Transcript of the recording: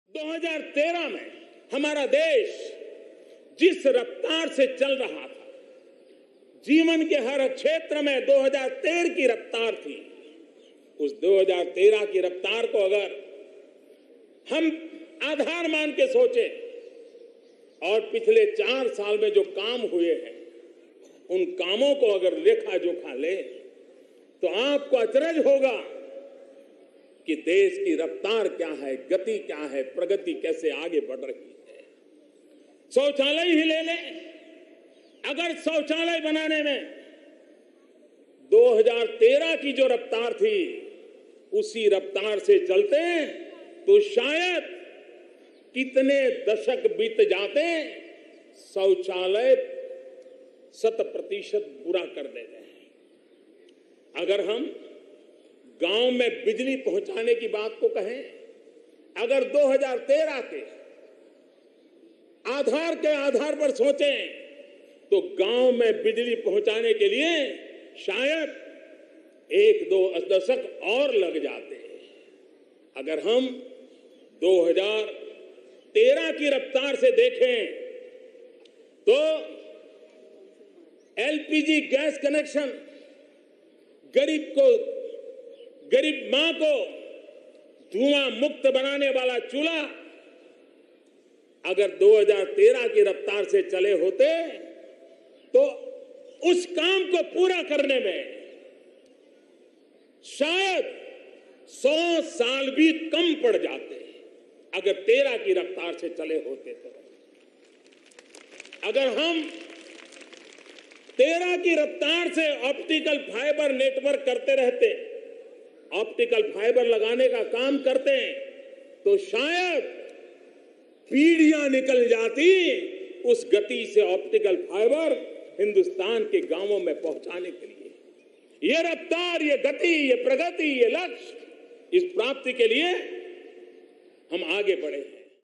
2013 में हमारा देश जिस रफ्तार से चल रहा था, जीवन के हर क्षेत्र में 2013 की रफ्तार थी। उस 2013 की रफ्तार को अगर हम आधार मान के सोचे और पिछले 4 साल में जो काम हुए हैं, उन कामों को अगर लेखा जोखा ले तो आपको अचरज होगा कि देश की रफ्तार क्या है, गति क्या है, प्रगति कैसे आगे बढ़ रही है। शौचालय ही ले लें, अगर शौचालय बनाने में 2013 की जो रफ्तार थी उसी रफ्तार से चलते तो शायद कितने दशक बीत जाते, शौचालय 100% पूरा कर देते हैं। अगर हम गांव में बिजली पहुंचाने की बात को कहें, अगर 2013 के आधार पर सोचें तो गांव में बिजली पहुंचाने के लिए शायद 1-2 दशक और लग जाते। अगर हम 2013 की रफ्तार से देखें तो एलपीजी गैस कनेक्शन गरीब मां को धुआं मुक्त बनाने वाला चूल्हा अगर 2013 की रफ्तार से चले होते तो उस काम को पूरा करने में शायद 100 साल भी कम पड़ जाते अगर 13 की रफ्तार से चले होते तो। अगर हम 13 की रफ्तार से ऑप्टिकल फाइबर नेटवर्क करते रहते, ऑप्टिकल फाइबर लगाने का काम करते तो शायद पीढ़ियां निकल जाती उस गति से ऑप्टिकल फाइबर हिंदुस्तान के गांवों में पहुंचाने के लिए। ये रफ्तार, ये गति, ये प्रगति, ये लक्ष्य, इस प्राप्ति के लिए हम आगे बढ़े।